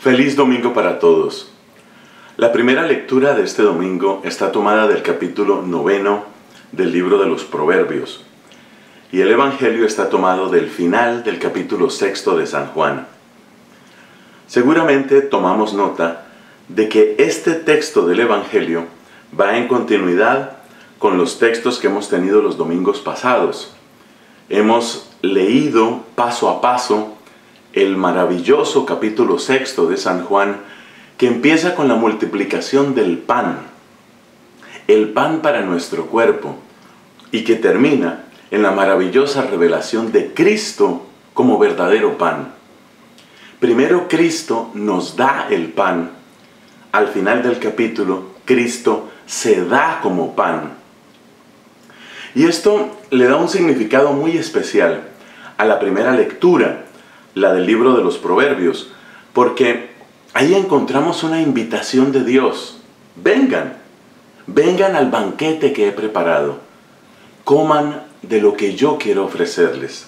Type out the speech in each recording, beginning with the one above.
Feliz domingo para todos. La primera lectura de este domingo está tomada del capítulo 9 del libro de los Proverbios. Y el Evangelio está tomado del final del capítulo 6 de San Juan. Seguramente tomamos nota de que este texto del Evangelio va en continuidad con los textos que hemos tenido los domingos pasados. Hemos leído paso a paso el maravilloso capítulo 6 de San Juan, que empieza con la multiplicación del pan, el pan para nuestro cuerpo, y que termina en la maravillosa revelación de Cristo como verdadero pan. Primero Cristo nos da el pan. Al final del capítulo, Cristo se da como pan. Y esto le da un significado muy especial a la primera lectura, la del libro de los Proverbios, porque ahí encontramos una invitación de Dios. Vengan al banquete que he preparado, coman de lo que yo quiero ofrecerles.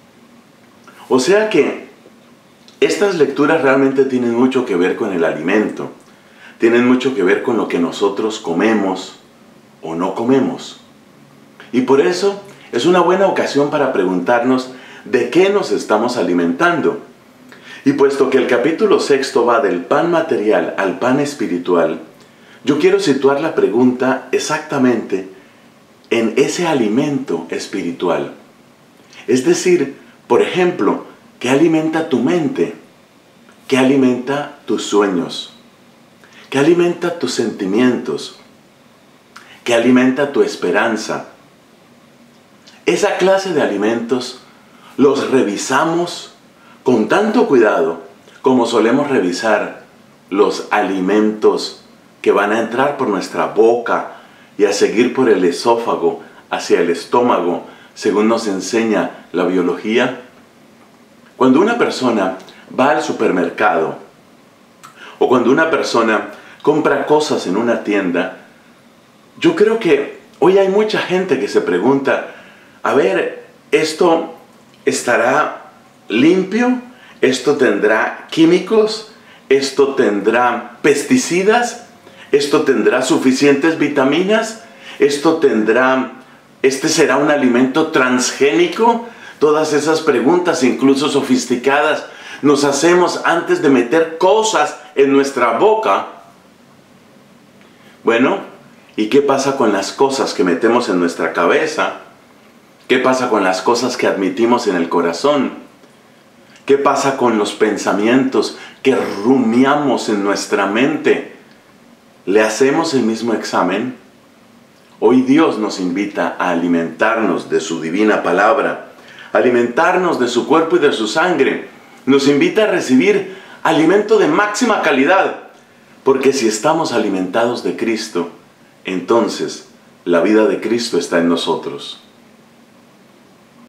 O sea que estas lecturas realmente tienen mucho que ver con el alimento, tienen mucho que ver con lo que nosotros comemos o no comemos. Y por eso es una buena ocasión para preguntarnos de qué nos estamos alimentando. Y puesto que el capítulo 6 va del pan material al pan espiritual, yo quiero situar la pregunta exactamente en ese alimento espiritual. Es decir, por ejemplo, ¿qué alimenta tu mente? ¿Qué alimenta tus sueños? ¿Qué alimenta tus sentimientos? ¿Qué alimenta tu esperanza? Esa clase de alimentos los revisamos con tanto cuidado como solemos revisar los alimentos que van a entrar por nuestra boca y a seguir por el esófago hacia el estómago, según nos enseña la biología. Cuando una persona va al supermercado o cuando una persona compra cosas en una tienda, yo creo que hoy hay mucha gente que se pregunta, a ver, ¿esto estará limpio? ¿Esto tendrá químicos? ¿Esto tendrá pesticidas? ¿Esto tendrá suficientes vitaminas? ¿Este será un alimento transgénico? Todas esas preguntas, incluso sofisticadas, nos hacemos antes de meter cosas en nuestra boca. Bueno, ¿y qué pasa con las cosas que metemos en nuestra cabeza? ¿Qué pasa con las cosas que admitimos en el corazón? ¿Qué pasa con los pensamientos que rumiamos en nuestra mente? ¿Le hacemos el mismo examen? Hoy Dios nos invita a alimentarnos de su divina palabra, alimentarnos de su cuerpo y de su sangre. Nos invita a recibir alimento de máxima calidad, porque si estamos alimentados de Cristo, entonces la vida de Cristo está en nosotros.